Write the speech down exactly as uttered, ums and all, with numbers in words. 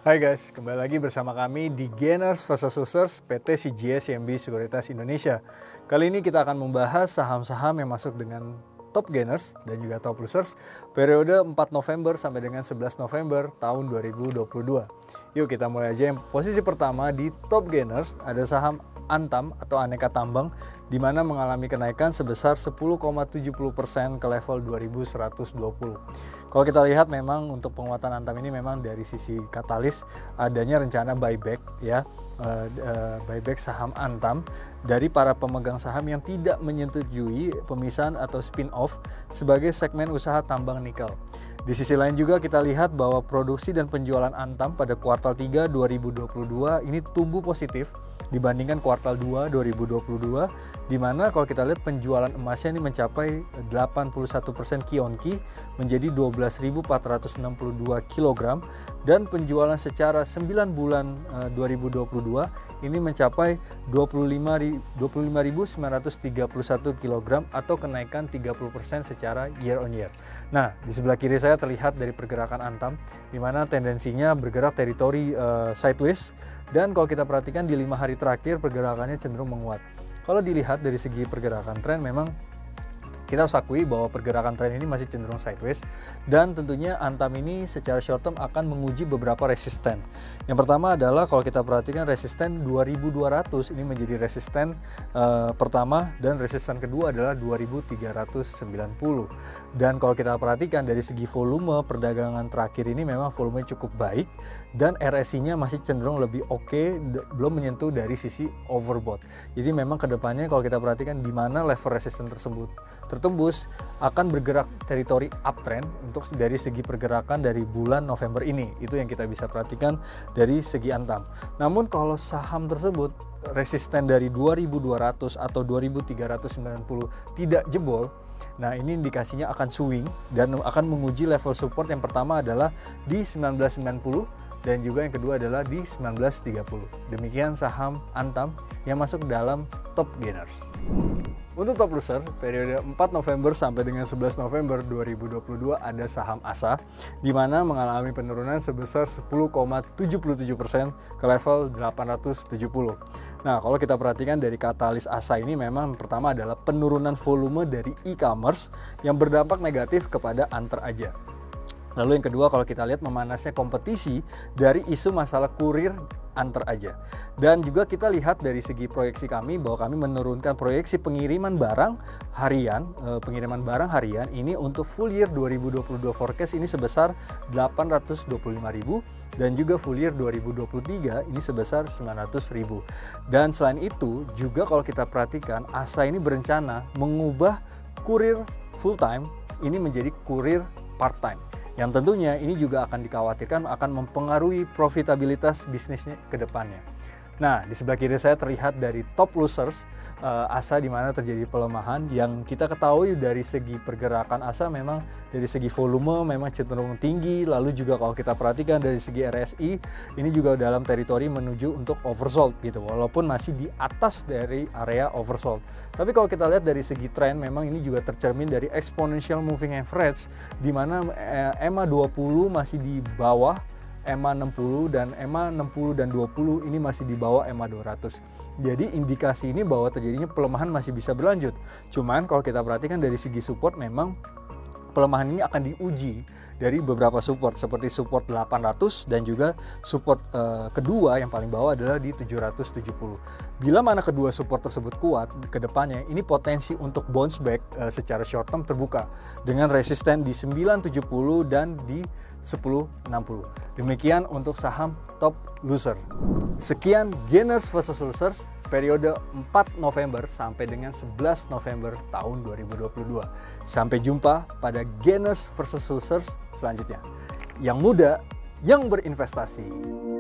Hai guys, kembali lagi bersama kami di Gainers versus Losers P T C G S C M B Sekuritas Indonesia. Kali ini kita akan membahas saham-saham yang masuk dengan top gainers dan juga top losers periode empat November sampai dengan sebelas November tahun dua ribu dua puluh dua. Yuk kita mulai aja. Yang posisi pertama di top gainers ada saham Antam atau Aneka Tambang, di mana mengalami kenaikan sebesar sepuluh koma tujuh puluh persen ke level dua ribu seratus dua puluh. Kalau kita lihat memang untuk penguatan Antam ini memang dari sisi katalis adanya rencana buyback ya, uh, uh, buyback saham Antam dari para pemegang saham yang tidak menyetujui pemisahan atau spin-off sebagai segmen usaha tambang nikel. Di sisi lain juga kita lihat bahwa produksi dan penjualan Antam pada kuartal tiga dua ribu dua puluh dua ini tumbuh positif dibandingkan kuartal dua dua ribu dua puluh dua, di mana kalau kita lihat penjualan emasnya ini mencapai delapan puluh satu persen Q-on-Q menjadi dua belas ribu empat ratus enam puluh dua kilogram, dan penjualan secara sembilan bulan uh, dua ribu dua puluh dua ini mencapai dua puluh lima ribu sembilan ratus tiga puluh satu kilogram atau kenaikan tiga puluh persen secara year on year. Nah, di sebelah kiri saya terlihat dari pergerakan Antam, di mana tendensinya bergerak teritori uh, sideways, dan kalau kita perhatikan di lima hari terakhir pergerakannya cenderung menguat. Kalau dilihat dari segi pergerakan tren, memang kita harus akui bahwa pergerakan tren ini masih cenderung sideways, dan tentunya Antam ini secara short term akan menguji beberapa resisten. Yang pertama adalah kalau kita perhatikan resisten dua ribu dua ratus ini menjadi resisten uh, pertama, dan resisten kedua adalah dua ribu tiga ratus sembilan puluh. Dan kalau kita perhatikan dari segi volume perdagangan terakhir ini memang volumenya cukup baik, dan R S I-nya masih cenderung lebih oke, okay, belum menyentuh dari sisi overbought. Jadi memang kedepannya kalau kita perhatikan di mana level resisten tersebut tertembus akan bergerak teritori uptrend untuk dari segi pergerakan dari bulan November ini. Itu yang kita bisa perhatikan dari segi Antam. Namun kalau saham tersebut resisten dari dua ribu dua ratus atau dua ribu tiga ratus sembilan puluh tidak jebol, nah ini indikasinya akan swing dan akan menguji level support. Yang pertama adalah di sembilan belas sembilan puluh dan juga yang kedua adalah di sembilan belas tiga puluh. Demikian saham Antam yang masuk dalam top gainers. Untuk top loser periode empat November sampai dengan sebelas November dua ribu dua puluh dua ada saham Asa, di mana mengalami penurunan sebesar sepuluh koma tujuh puluh tujuh persen ke level delapan ratus tujuh puluh. Nah, kalau kita perhatikan dari katalis Asa ini memang pertama adalah penurunan volume dari e-commerce yang berdampak negatif kepada antar aja. Lalu yang kedua, kalau kita lihat memanasnya kompetisi dari isu masalah kurir antar aja. Dan juga kita lihat dari segi proyeksi kami bahwa kami menurunkan proyeksi pengiriman barang harian, eh, pengiriman barang harian ini untuk full year dua ribu dua puluh dua forecast ini sebesar delapan ratus dua puluh lima ribu, dan juga full year dua ribu dua puluh tiga ini sebesar sembilan ratus ribu. Dan selain itu juga kalau kita perhatikan Asa ini berencana mengubah kurir full time ini menjadi kurir part time, yang tentunya ini juga akan dikhawatirkan akan mempengaruhi profitabilitas bisnisnya ke depannya. Nah, di sebelah kiri saya terlihat dari top losers uh, Asa, di mana terjadi pelemahan. Yang kita ketahui dari segi pergerakan Asa memang dari segi volume memang cenderung tinggi, lalu juga kalau kita perhatikan dari segi R S I ini juga dalam teritori menuju untuk oversold gitu, walaupun masih di atas dari area oversold. Tapi kalau kita lihat dari segi tren memang ini juga tercermin dari exponential moving average, di mana eh, E M A dua puluh masih di bawah E M A enam puluh, dan E M A enam puluh dan dua puluh ini masih di bawah E M A dua ratus. Jadi indikasi ini bahwa terjadinya pelemahan masih bisa berlanjut. Cuman kalau kita perhatikan dari segi support memang pelemahan ini akan diuji dari beberapa support seperti support delapan ratus dan juga support uh, kedua yang paling bawah adalah di tujuh ratus tujuh puluh. Bila mana kedua support tersebut kuat ke depannya, ini potensi untuk bounce back uh, secara short term terbuka dengan resisten di sembilan tujuh puluh dan di sepuluh enam puluh. Demikian untuk saham top loser. Sekian gainers versus losers periode empat November sampai dengan sebelas November tahun dua ribu dua puluh dua. Sampai jumpa pada gainers versus losers selanjutnya. Yang muda, yang berinvestasi.